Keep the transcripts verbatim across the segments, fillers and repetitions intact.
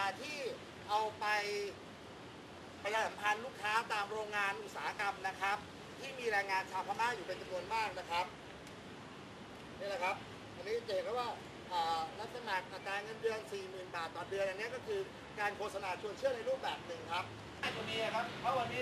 ที่เอาไปประชาสัมพันธ์ลูกค้าตามโรงงานอุตสาหกรรมนะครับที่มีแรงงานชาวพม่าอยู่เป็นจำนวนมากนะครับนี่แหละครับอันนี้จะเห็นว่ารับสมัครอัตราเงินเดือน สี่หมื่น บาทต่อเดือนอันนี้ก็คือการโฆษณาชวนเชื่อในรูปแบบหนึ่งครับตัวนี้ครับเพราะวันนี้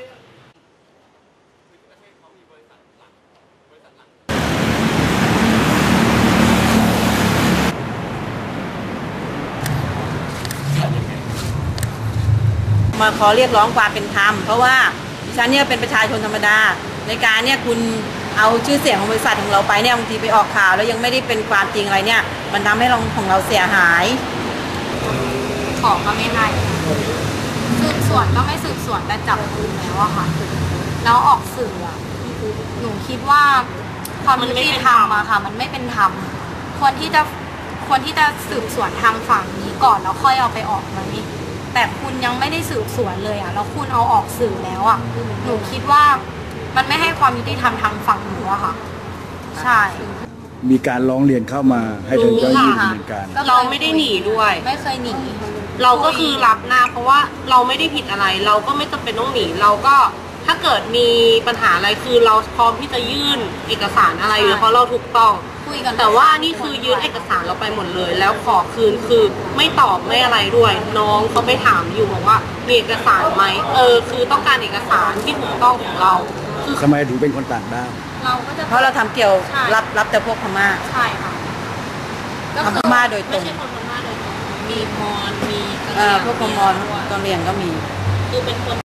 มาขอเรียกร้องความเป็นธรรมเพราะว่าดิฉันเนี่ยเป็นประชาชนธรรมดาในการเนี่ยคุณเอาชื่อเสียงของบริษัทของเราไปเนี่ยบางทีไปออกข่าวแล้วยังไม่ได้เป็นความจริงอะไรเนี่ยมันทำให้เราของเราเสียหายของก็ไม่ให้สืบสวนก็ไม่สืบสวนแต่จับกุมแล้วอะค่ะแล้วออกสื่อหนูคิดว่าความยุติธรรมอะค่ะมันไม่เป็นธรรมควรที่จะควรที่จะสืบสวนทางฝั่งนี้ก่อนแล้วค่อยเอาไปออกไหมแต่คุณยังไม่ได้สืบสวนเลยอ่ะแล้วคุณเอาออกสื่อแล้วอ่ะหนูคิดว่ามันไม่ให้ความยุติธรรมทางฝั่งหนูอะค่ะใช่มีการร้องเรียนเข้ามาให้ทางเจ้าหน้าที่ดำเนินการเราไม่ได้หนีด้วยไม่เคยหนีเราก็คือรับหน้าเพราะว่าเราไม่ได้ผิดอะไร เราก็ไม่จำเป็นต้องหนีเราก็ถ้าเกิดมีปัญหาอะไรคือเราพร้อมที่จะยื่นเอกสารอะไรเพราะเราถูกต้องแต่ว่านี่คือยื่นเอกสารเราไปหมดเลยแล้วขอคืนคือไม่ตอบไม่อะไรด้วยน้องเขาไปถามอยู่บอกว่ามีเอกสารไหมเออคือต้องการเอกสารที่ถูกต้องของเราคือทำไมถึงเป็นคนต่างด้าวเราก็จะเพราะเราทำเกี่ยวรับรับแต่พวกพม่าใช่ค่ะทำพม่าโดยตรงไม่ใช่คนพม่าโดยตรงมีมอญมีพวกพม่าตอนเรียนก็มีคือเป็นคน